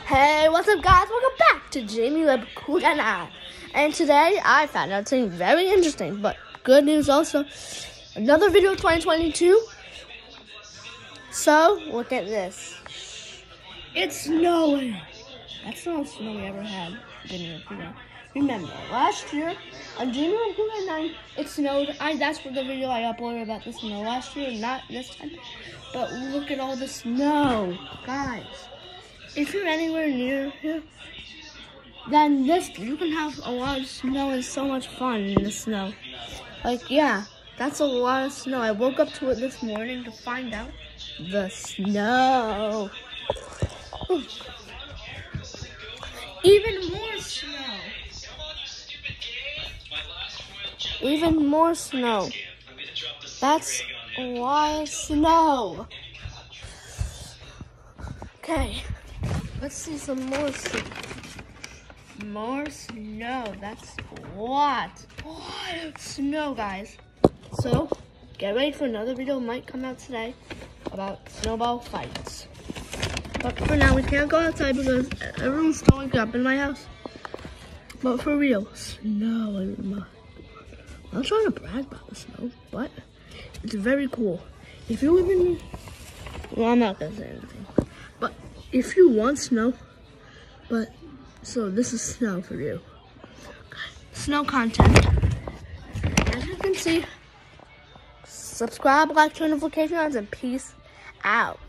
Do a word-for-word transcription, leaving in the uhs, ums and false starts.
Hey, what's up, guys? Welcome back to Jamie Webb Cool and I. And today I found out something very interesting, but good news also. Another video of twenty twenty-two. So look at this. It's snowing. That's the most snow we ever had. Remember, last year on Jamie Webb Cool and I, it snowed. I that's what the video I uploaded about the snow last year, not this time. But look at all the snow, guys. If you're anywhere near here, then this you can have a lot of snow and so much fun in the snow. Like, yeah, that's a lot of snow. I woke up to it this morning to find out the snow. Ooh. Even more snow. Even more snow. That's a lot of snow. Okay. Let's see some more snow. More snow. That's a lot. A lot of snow, guys. So, get ready for another video. Might come out today about snowball fights. But for now, we can't go outside because everyone's throwing up in my house. But for real, snow. I'm not trying to brag about the snow, but it's very cool. If you live in, well, I'm not gonna say anything. But if you want snow, but so this is snow for you. Snow content. As you can see, subscribe, like, turn notifications on, and peace out.